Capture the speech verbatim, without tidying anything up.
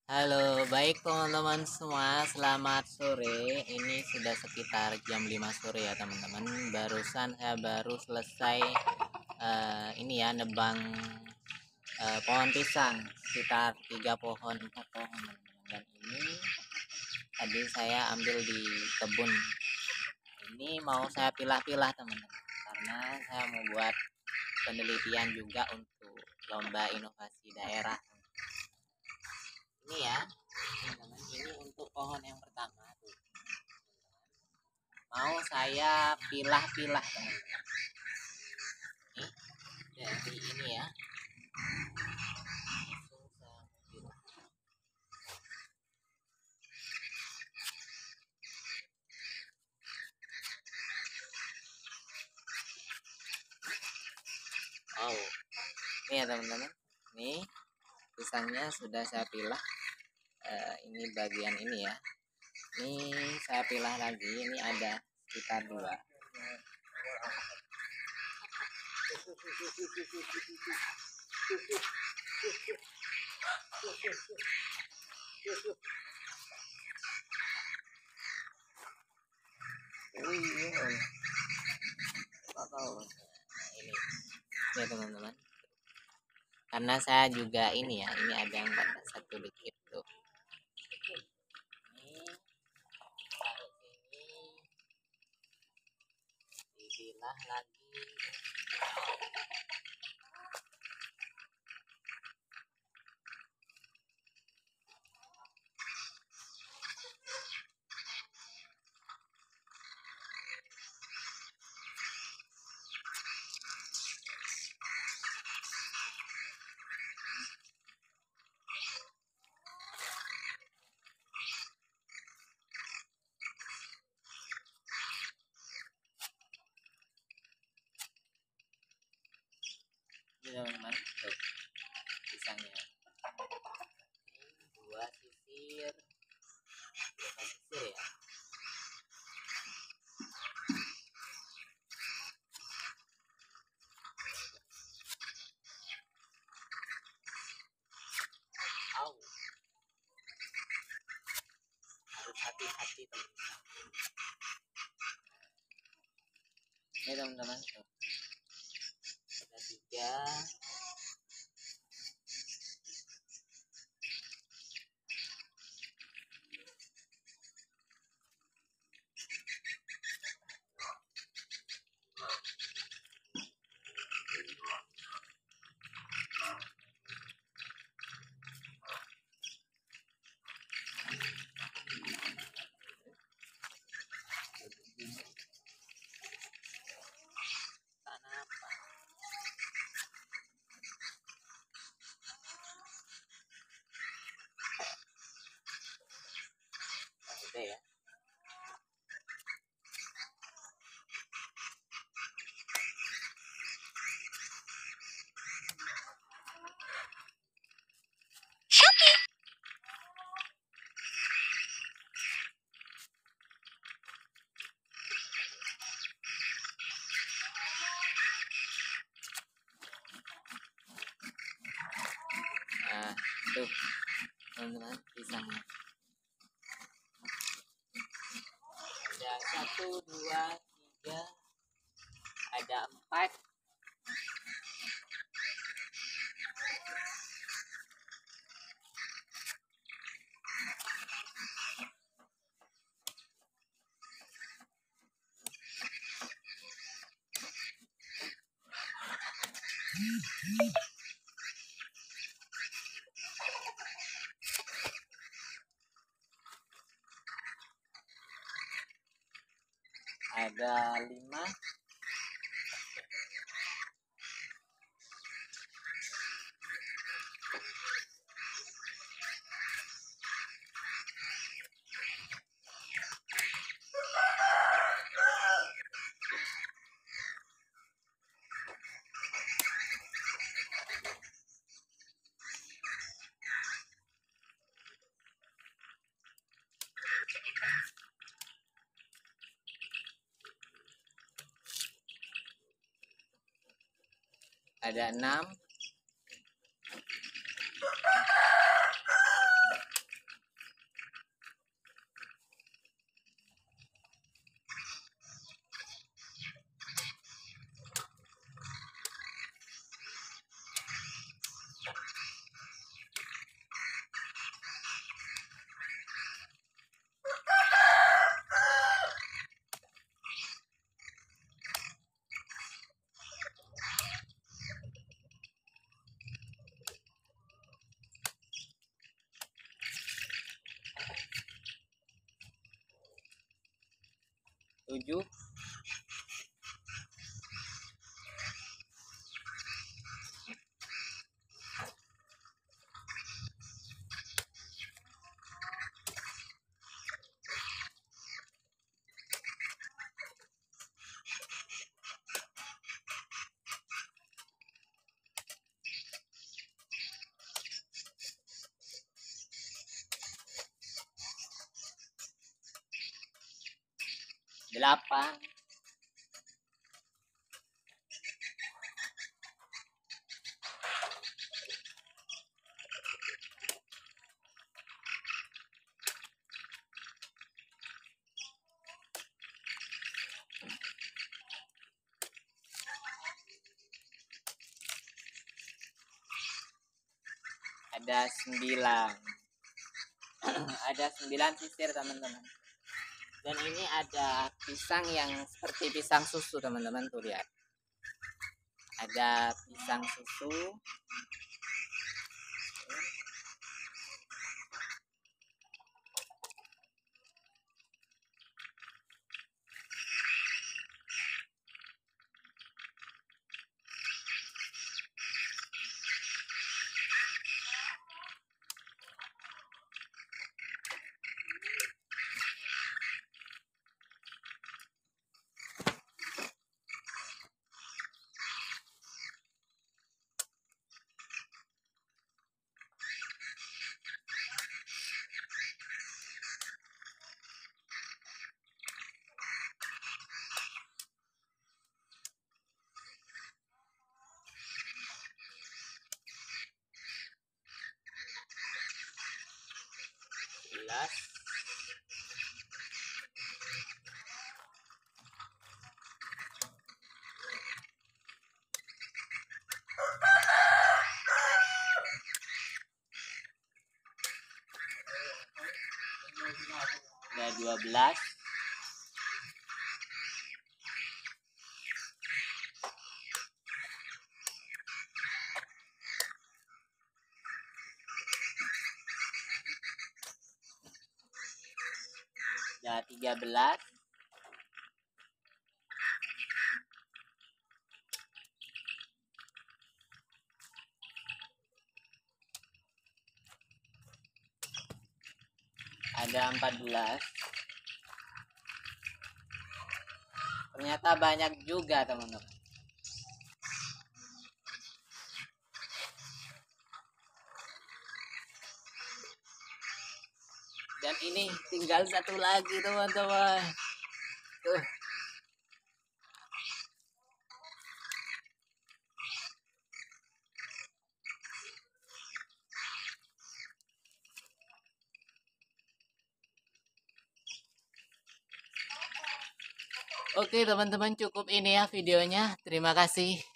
Halo, baik teman-teman semua, selamat sore. Ini sudah sekitar jam lima sore ya teman-teman. Barusan saya baru selesai eh, ini ya nebang eh, pohon pisang sekitar tiga pohon, empat pohon teman-teman. Dan ini tadi saya ambil di kebun. Ini mau saya pilah-pilah teman-teman, karena saya mau buat penelitian juga untuk lomba inovasi daerah. Ini ya, teman-teman, ini untuk pohon yang pertama tuh. Mau saya pilah-pilah teman-teman. Nih, jadi ini ya. Langsung saya pilah. Oh, ini ya teman-teman. Nih, pisangnya sudah saya pilah. Eh, ini bagian ini ya. Ini saya pilah lagi. Ini ada sekitar dua. Wih, nggak tahu. Nah, ini ya teman-teman. Karena saya juga ini ya, ini ada yang patah satu dikit tuh. Ini taruh sini, dipilah lagi. Ini teman-teman, tuh pisangnya. Dua sisir, dua sisir ya. Au, harus hati-hati teman-teman. Ini teman-teman, tuh ada tiga. Tanah apa? Udah ya. Nah, tuh teman-teman pisangnya. Ada satu, dua, tiga, ada empat. Ada lima. Ada enam. tujuh. Delapan. Ada sembilan. Ada sembilan sisir teman-teman. Dan ini ada pisang yang seperti pisang susu teman-teman, tuh lihat. Ada pisang susu. Jelas. Ada dua belas. Ada tiga belas. Ada empat belas. Ternyata banyak juga teman-teman. Dan ini tinggal satu lagi teman-teman. Tuh. Oke teman-teman, cukup ini ya videonya. Terima kasih.